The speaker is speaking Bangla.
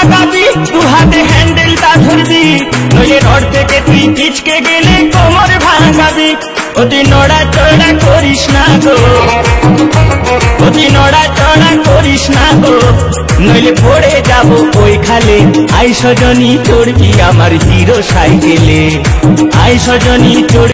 আগাবি, দু হাতে হ্যান্ডেলটা ধরবি, নইলে রড থেকে তুই পিচকে গেলে কোমর ভাঙাবি। অতি নড়াচড়া করিস না গো, অতি নড়াচড়া করিস না গো, নইলে পড়ে যাব ওই খালে। আই সজনী চড়বি আমার হিরো সাইকেলে, আই সজনী চড়বি।